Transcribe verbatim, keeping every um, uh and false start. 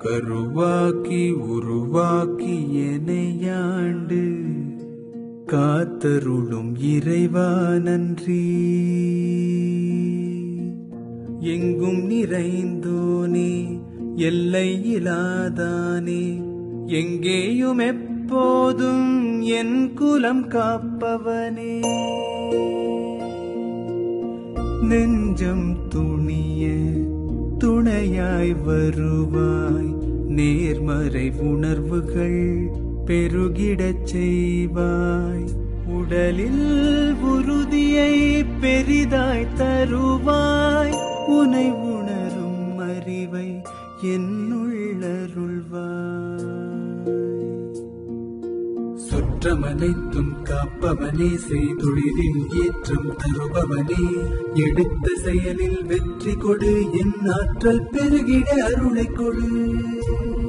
கருவாக்கி உருவாக்கி எனையாண்டு காத்தருளும் இறைவா நன்றி. எங்கும் நிறைந்தோனே எல்லை இலாதானே எங்கேயும் எப்போதும் என் குலம் காப்பவனே. நெஞ்சம் துணிய துணையாய் வருவாய், நேர்மறை உணர்வுகள் பெருகிடச் செய்வாய். உடலில் உறுதியை பெரிதாய் தருவாய், உனை உணரும் அறிவை என்னுள்ளருள்வாய். சுற்றமனைத்தும் காப்பவனே, செய்தொழிலில் ஏற்றம் தருபவனே, எடுத்த செயலில் வெற்றி கொடு, என் ஆற்றல் பெருகிட அருளை கொடு.